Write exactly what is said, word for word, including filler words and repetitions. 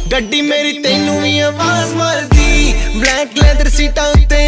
गड्डी मेरी तेनू भी आवाज मारदी ब्लैक लैदर सीटां उत्ते